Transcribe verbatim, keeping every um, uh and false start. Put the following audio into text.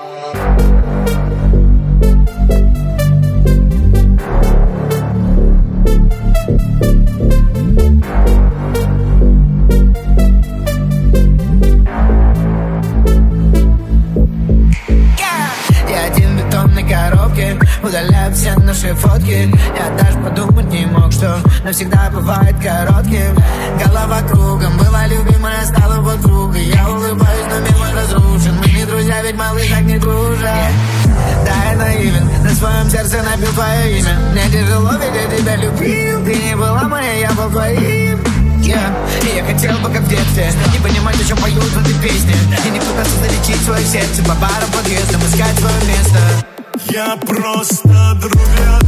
Удаляю все наши фотки. Я даже подумать не мог, что навсегда бывает коротким. Голова кругом, была любимая, стала подругой. Я улыбаюсь, но мир мой разрушен. Мы не друзья, ведь малыш так не дружат. Да, я наивен, на своем сердце набил твое имя. Мне тяжело, ведь я тебя любил. Ты не была моей, я был твоим. Yeah. И я хотел бы, как в детстве, не понимать, о чем поют в этой песне. И не пытаться залечить свое сердце по барам, подъездам, искать свое место. Я просто друг рядом.